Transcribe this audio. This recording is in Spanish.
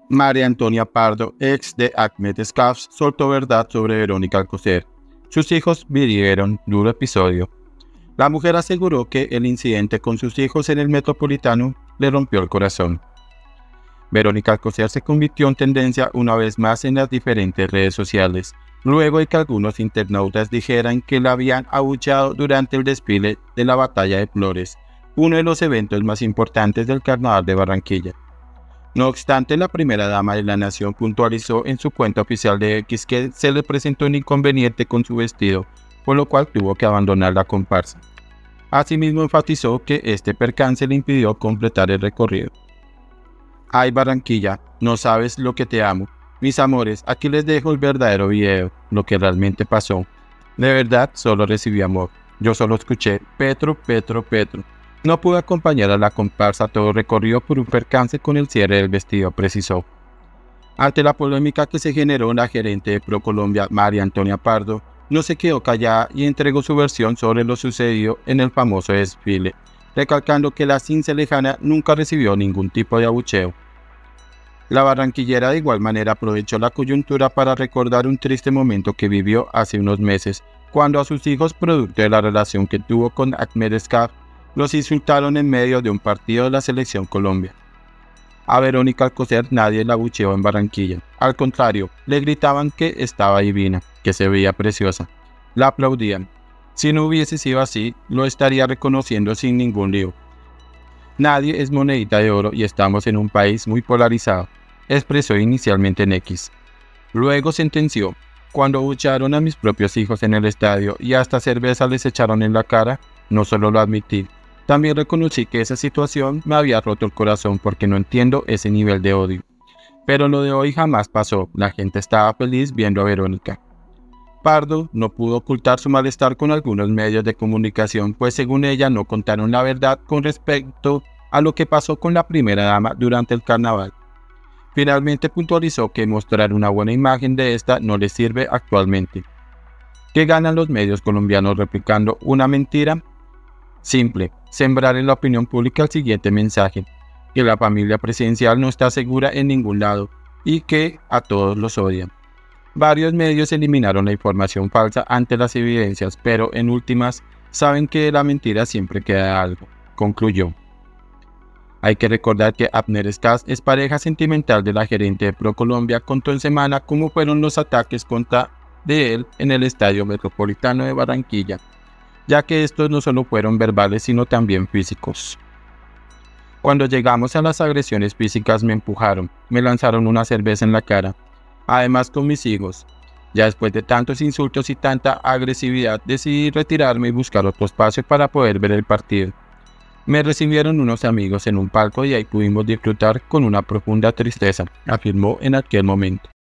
María Antonia Pardo, ex de Ahmed Scaf, soltó verdad sobre Verónica Alcocer. Sus hijos vivieron duro episodio. La mujer aseguró que el incidente con sus hijos en el Metropolitano le rompió el corazón. Verónica Alcocer se convirtió en tendencia una vez más en las diferentes redes sociales, luego de que algunos internautas dijeran que la habían abucheado durante el desfile de la Batalla de Flores, uno de los eventos más importantes del Carnaval de Barranquilla. No obstante, la primera dama de la nación puntualizó en su cuenta oficial de X que se le presentó un inconveniente con su vestido, por lo cual tuvo que abandonar la comparsa. Asimismo, enfatizó que este percance le impidió completar el recorrido. Ay, Barranquilla, no sabes lo que te amo. Mis amores, aquí les dejo el verdadero video, lo que realmente pasó. De verdad, solo recibí amor. Yo solo escuché Petro, Petro, Petro. No pude acompañar a la comparsa todo recorrido por un percance con el cierre del vestido, precisó. Ante la polémica que se generó, la gerente de ProColombia, María Antonia Pardo, no se quedó callada y entregó su versión sobre lo sucedido en el famoso desfile, recalcando que la cincelejana nunca recibió ningún tipo de abucheo. La barranquillera de igual manera aprovechó la coyuntura para recordar un triste momento que vivió hace unos meses, cuando a sus hijos, producto de la relación que tuvo con Ahmed Scaf, los insultaron en medio de un partido de la Selección Colombia. A Verónica Alcocer nadie la abucheó en Barranquilla. Al contrario, le gritaban que estaba divina, que se veía preciosa. La aplaudían. Si no hubiese sido así, lo estaría reconociendo sin ningún lío. Nadie es monedita de oro y estamos en un país muy polarizado, expresó inicialmente en X. Luego sentenció: cuando abuchearon a mis propios hijos en el estadio y hasta cerveza les echaron en la cara, no solo lo admití, también reconocí que esa situación me había roto el corazón porque no entiendo ese nivel de odio. Pero lo de hoy jamás pasó, la gente estaba feliz viendo a Verónica. Pardo no pudo ocultar su malestar con algunos medios de comunicación, pues según ella no contaron la verdad con respecto a lo que pasó con la primera dama durante el carnaval. Finalmente puntualizó que mostrar una buena imagen de esta no le sirve actualmente. ¿Qué ganan los medios colombianos replicando una mentira? Simple, sembrar en la opinión pública el siguiente mensaje: que la familia presidencial no está segura en ningún lado y que a todos los odian. Varios medios eliminaron la información falsa ante las evidencias, pero en últimas saben que de la mentira siempre queda algo, concluyó. Hay que recordar que Ahmed Scaf es pareja sentimental de la gerente de ProColombia. Contó en semana cómo fueron los ataques contra de él en el Estadio Metropolitano de Barranquilla, ya que estos no solo fueron verbales sino también físicos. Cuando llegamos a las agresiones físicas me empujaron, me lanzaron una cerveza en la cara, además con mis hijos. Ya después de tantos insultos y tanta agresividad decidí retirarme y buscar otro espacio para poder ver el partido. Me recibieron unos amigos en un palco y ahí pudimos disfrutar con una profunda tristeza, afirmó en aquel momento.